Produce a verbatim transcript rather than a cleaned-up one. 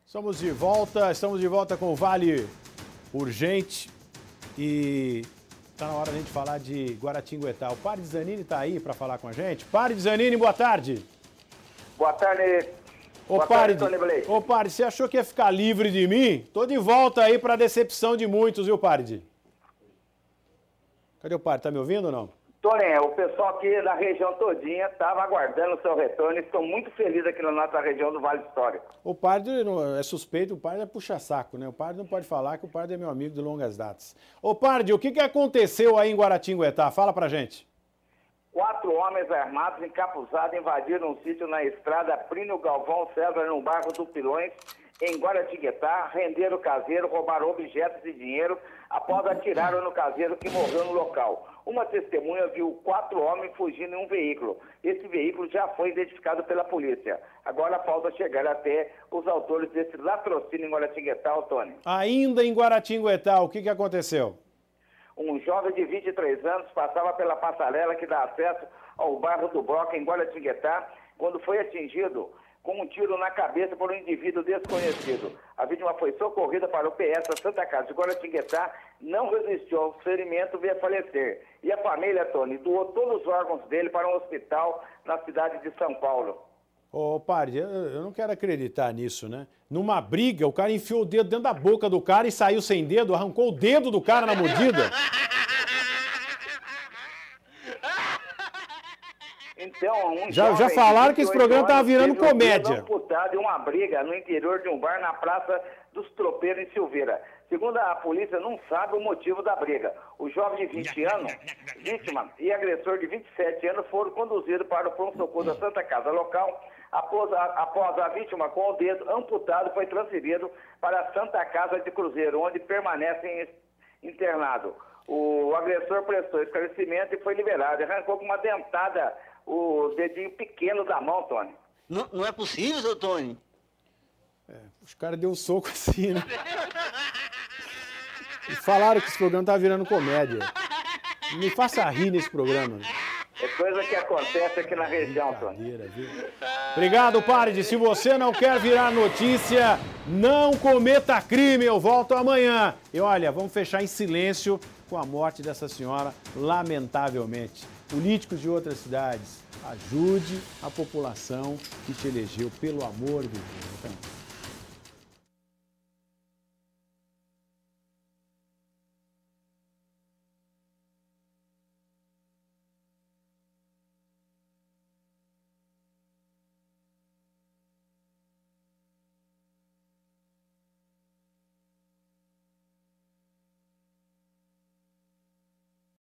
Estamos de volta, estamos de volta com o Vale Urgente e está na hora de a gente falar de Guaratinguetá. O Padre Zanini está aí para falar com a gente. Padre Zanini, boa tarde. Boa tarde. Ô, boa Padre, tarde, Tony Blake. Ô, Padre, você achou que ia ficar livre de mim? Tô de volta aí para decepção de muitos, viu, Padre? Cadê o Padre? Tá me ouvindo ou não? Tony, o pessoal aqui da região todinha estava aguardando o seu retorno e estou muito feliz aqui na nossa região do Vale Histórico. O Padre não, é suspeito, o Padre é puxa-saco, né? O Padre não pode falar que o Padre é meu amigo de longas datas. Ô, Padre, o que, que aconteceu aí em Guaratinguetá? Fala pra gente. Quatro homens armados encapuzados invadiram um sítio na estrada Plínio Galvão César, no bairro do Pilões, em Guaratinguetá, renderam o caseiro, roubaram objetos e dinheiro após atiraram no caseiro que morreu no local. Uma testemunha viu quatro homens fugindo em um veículo. Esse veículo já foi identificado pela polícia. Agora falta chegar até os autores desse latrocínio em Guaratinguetá, Tony. Ainda em Guaratinguetá, o que, que aconteceu? Um jovem de vinte e três anos passava pela passarela que dá acesso ao bairro do Broca, em Guaratinguetá, quando foi atingido com um tiro na cabeça por um indivíduo desconhecido. A vítima foi socorrida para o P S Santa Casa de Guaratinguetá, não resistiu ao ferimento e veio a falecer. E a família, Tony, doou todos os órgãos dele para um hospital na cidade de São Paulo. Ô, Padre, eu não quero acreditar nisso, né? Numa briga, o cara enfiou o dedo dentro da boca do cara e saiu sem dedo, arrancou o dedo do cara na mordida. Então, um já, já falaram que esse programa estava virando comédia. Amputado em uma briga no interior de um bar na Praça dos Tropeiros, em Silveira. Segundo a polícia, não sabe o motivo da briga. O jovem de vinte anos, vítima, e agressor de vinte e sete anos foram conduzidos para o pronto-socorro da Santa Casa local. Após a, após a vítima com o dedo amputado, foi transferido para a Santa Casa de Cruzeiro, onde permanece internado. O agressor prestou esclarecimento e foi liberado. Arrancou com uma dentada o dedinho pequeno da mão, Tony. Não, não é possível, seu Tony? É, os caras deu um soco assim, né? E falaram que esse programa tá virando comédia. Não me faça rir nesse programa. É coisa que acontece aqui na região, Tony. Viu? Obrigado, Padre. Se você não quer virar notícia, não cometa crime. Eu volto amanhã. E olha, vamos fechar em silêncio com a morte dessa senhora, lamentavelmente. Políticos de outras cidades, ajude a população que te elegeu, pelo amor de Deus.